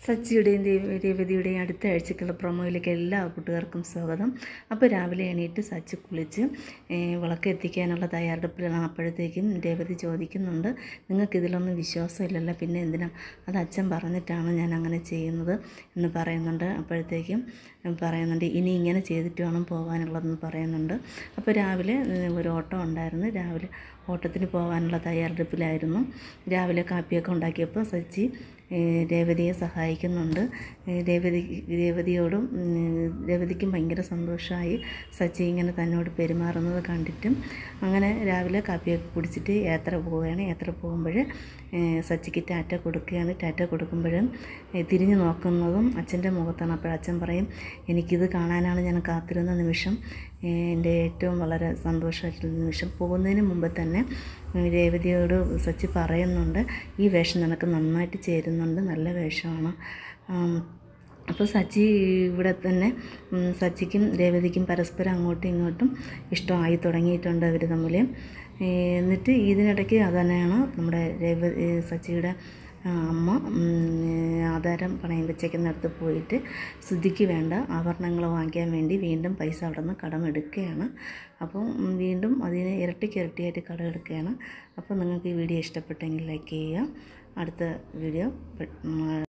സച്ചിയുടെയും രേവതിയുടെയും അടുത്ത ആഴ്ചക്കുള്ള പ്രൊമോയിലേക്ക് എല്ലാ കൂട്ടുകാർക്കും സ്വാഗതം. അപ്പോൾ രാവിലെ എണീറ്റ് സച്ചി കുളിച്ച് വിളക്ക് എത്തിക്കാനുള്ള തയ്യാറെടുപ്പിലാണ്. അപ്പോഴത്തേക്കും രേവതി ചോദിക്കുന്നുണ്ട്, നിങ്ങൾക്കിതിലൊന്നും വിശ്വാസമില്ലല്ലോ, പിന്നെ എന്തിനാ, അത് അച്ഛൻ പറഞ്ഞിട്ടാണ് ഞാൻ അങ്ങനെ ചെയ്യുന്നത് എന്ന് പറയുന്നുണ്ട്. അപ്പോഴത്തേക്കും പറയുന്നുണ്ട്, ഇനി ഇങ്ങനെ ചെയ്തിട്ട് വേണം പോകാനുള്ളതെന്ന് പറയുന്നുണ്ട്. അപ്പോൾ രാവിലെ ഒരു ഓട്ടം ഉണ്ടായിരുന്നു. രാവിലെ ഓട്ടത്തിന് പോകാനുള്ള തയ്യാറെടുപ്പിലായിരുന്നു. രാവിലെ കാപ്പിയൊക്കെ ഉണ്ടാക്കിയപ്പോൾ സച്ചി രേവതിയെ സഹായിക്കുന്നുണ്ട്. രേവതിക്കും ഭയങ്കര സന്തോഷമായി സച്ചി ഇങ്ങനെ തന്നോട് പെരുമാറുന്നത് കണ്ടിട്ടും. അങ്ങനെ രാവിലെ കാപ്പിയൊക്കെ കുടിച്ചിട്ട് യാത്ര പോവുകയാണ്. യാത്ര പോകുമ്പോൾ സച്ചിക്ക് ടാറ്റ കൊടുക്കുകയാണ്. ടാറ്റ കൊടുക്കുമ്പോഴും തിരിഞ്ഞു നോക്കുന്നതും അച്ഛൻ്റെ മുഖത്താണ്. അപ്പോൾ അച്ഛൻ പറയും, എനിക്കിത് കാണാനാണ് ഞാൻ കാത്തിരുന്ന നിമിഷം, എൻ്റെ ഏറ്റവും വളരെ സന്തോഷമായിട്ടുള്ള നിമിഷം. പോകുന്നതിന് മുമ്പ് തന്നെ രേവതിയോട് സച്ചി പറയുന്നുണ്ട്, ഈ വേഷം നിനക്ക് നന്നായിട്ട് ചേരുന്നുണ്ട്, നല്ല വേഷമാണ്. അപ്പോൾ സച്ചി ഇവിടെ തന്നെ സച്ചിക്കും രേവതിക്കും പരസ്പരം അങ്ങോട്ടും ഇങ്ങോട്ടും ഇഷ്ടമായി തുടങ്ങിയിട്ടുണ്ട് അവർ തമ്മിൽ. എന്നിട്ട് ഇതിനിടയ്ക്ക് അതന്നെയാണ് നമ്മുടെ സച്ചിയുടെ അമ്മ ആധാരം പണയം വെച്ചേക്കുന്നിടത്ത് പോയിട്ട് ശ്രുതിക്ക് വേണ്ട ആഭരണങ്ങൾ വാങ്ങിക്കാൻ വേണ്ടി വീണ്ടും പൈസ അവിടെ നിന്ന് കടമെടുക്കുകയാണ്. അപ്പം വീണ്ടും അതിന് ഇരട്ടിയായിട്ട് കടമെടുക്കുകയാണ്. അപ്പോൾ നിങ്ങൾക്ക് ഈ വീഡിയോ ഇഷ്ടപ്പെട്ടെങ്കിൽ ലൈക്ക് ചെയ്യുക. അടുത്ത വീഡിയോ